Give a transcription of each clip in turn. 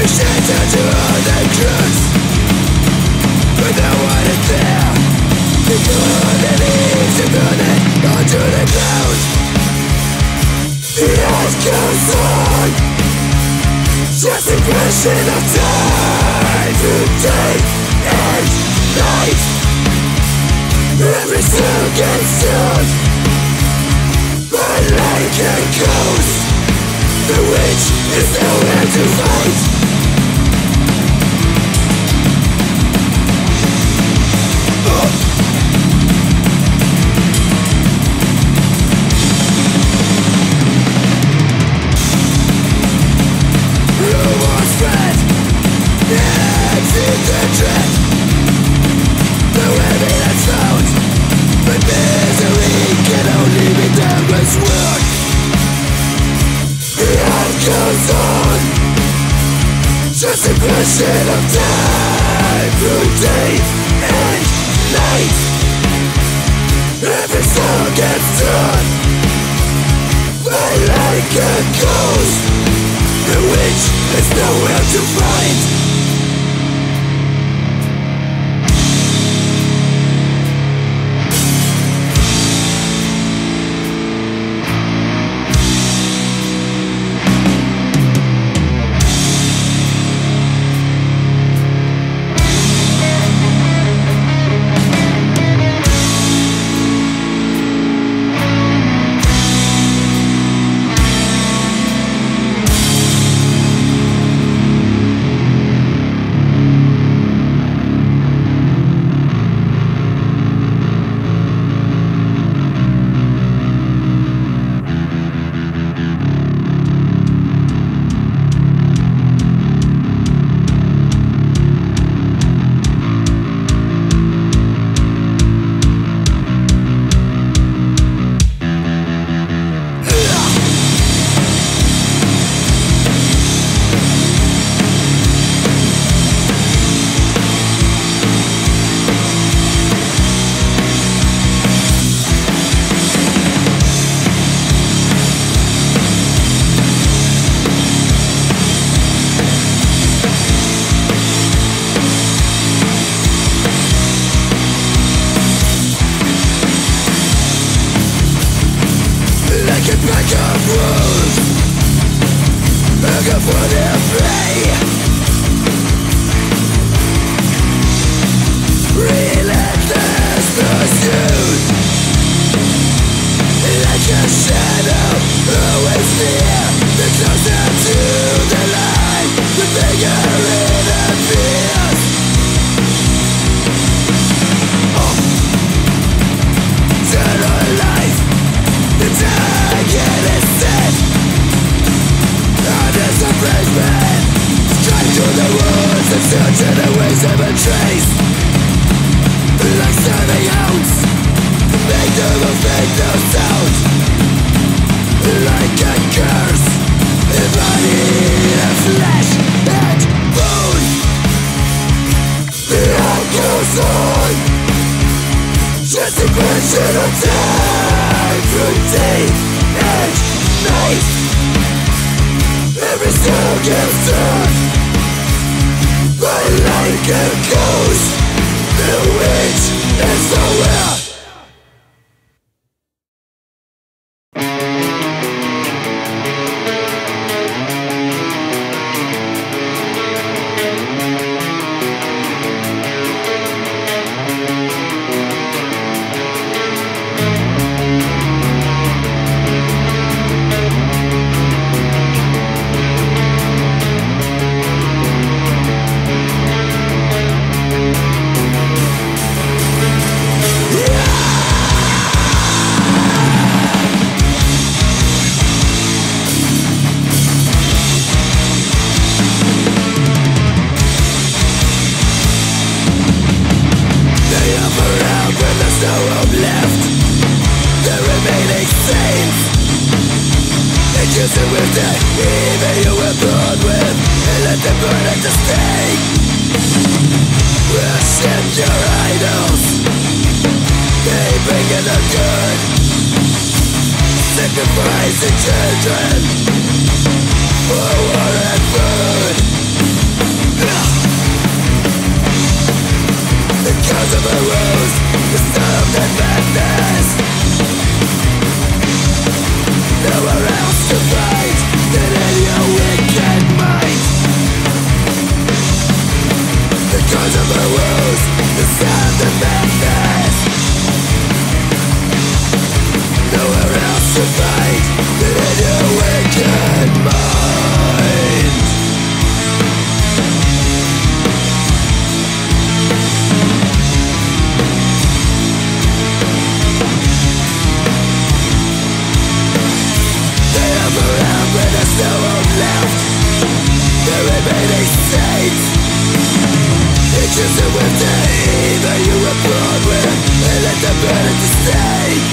shelter to all the crooks, but no one is there. Before the leaves are burning onto the ground, the earth goes on. Just a question of time through day and night. Every soul gets turned, but like a ghost, the witch is nowhere to find. Rumors spread, exit the dread. No evidence found, but misery can only be done with work. The earth goes on, just a question of time through day and night. Every soul gets turned, but like a ghost, the witch is nowhere to find. Sacrificing children for war and food. madness. Nowhere else to fight than in your wicked mind. They have around when there's no hope left. The remaining saints, it's just a whip to either you were born with and let them burn at the stake.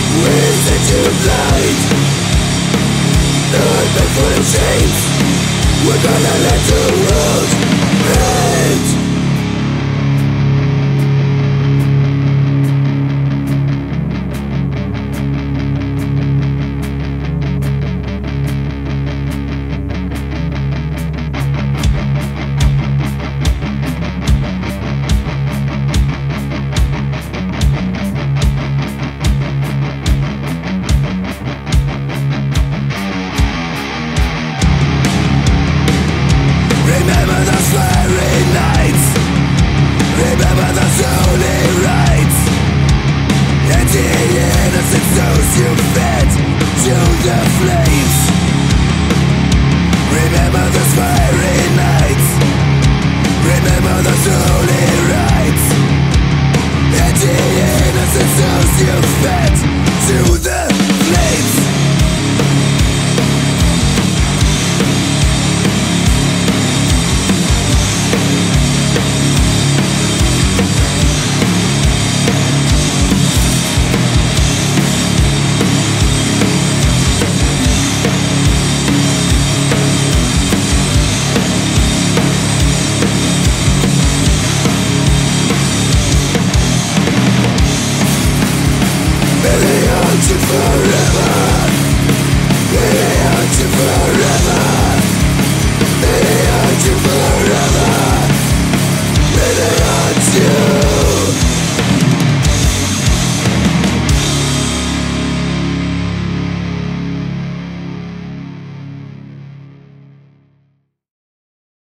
Not meant for the chains. We're gonna let the world